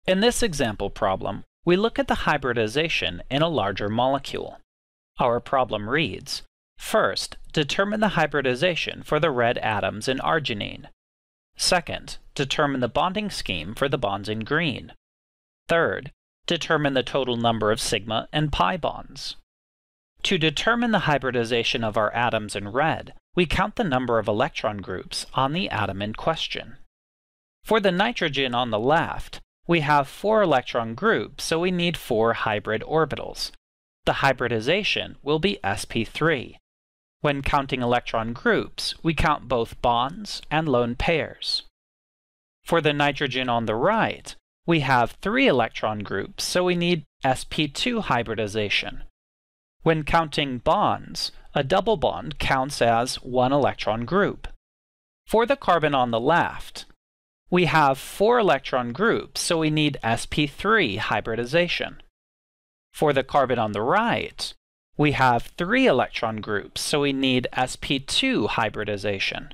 In this example problem, we look at the hybridization in a larger molecule. Our problem reads, first, determine the hybridization for the red atoms in arginine. Second, determine the bonding scheme for the bonds in green. Third, determine the total number of sigma and pi bonds. To determine the hybridization of our atoms in red, we count the number of electron groups on the atom in question. For the nitrogen on the left, we have 4 electron groups, so we need 4 hybrid orbitals. The hybridization will be sp3. When counting electron groups, we count both bonds and lone pairs. For the nitrogen on the right, we have 3 electron groups, so we need sp2 hybridization. When counting bonds, a double bond counts as 1 electron group. For the carbon on the left, we have 4 electron groups, so we need sp3 hybridization. For the carbon on the right, we have 3 electron groups, so we need sp2 hybridization.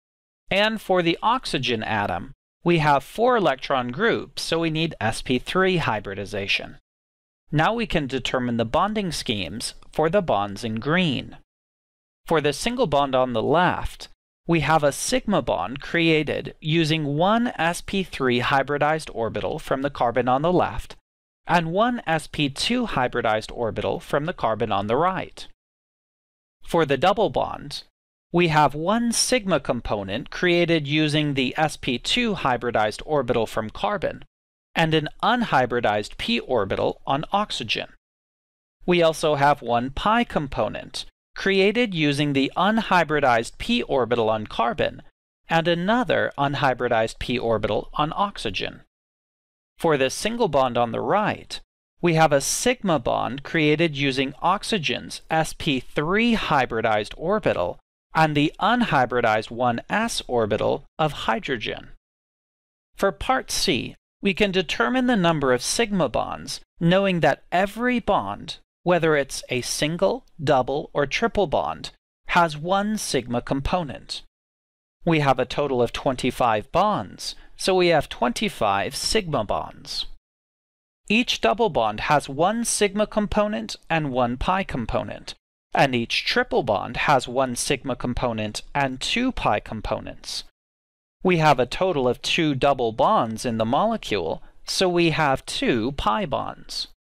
And for the oxygen atom, we have 4 electron groups, so we need sp3 hybridization. Now we can determine the bonding schemes for the bonds in green. For the single bond on the left, we have a sigma bond created using 1 sp3 hybridized orbital from the carbon on the left and 1 sp2 hybridized orbital from the carbon on the right. For the double bond, we have 1 sigma component created using the sp2 hybridized orbital from carbon and an unhybridized p orbital on oxygen. We also have 1 pi component created using the unhybridized p orbital on carbon and another unhybridized p orbital on oxygen. For the single bond on the right, we have a sigma bond created using oxygen's sp3 hybridized orbital and the unhybridized 1s orbital of hydrogen. For part C, we can determine the number of sigma bonds knowing that every bond, whether it's a single, double, or triple bond, has 1 sigma component. We have a total of 25 bonds, so we have 25 sigma bonds. Each double bond has 1 sigma component and 1 pi component, and each triple bond has 1 sigma component and 2 pi components. We have a total of 2 double bonds in the molecule, so we have 2 pi bonds.